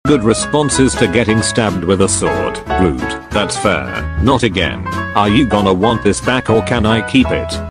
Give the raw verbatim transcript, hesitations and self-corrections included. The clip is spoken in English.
Good responses to getting stabbed with a sword. Rude. That's fair. Not again. Are you gonna want this back or can I keep it?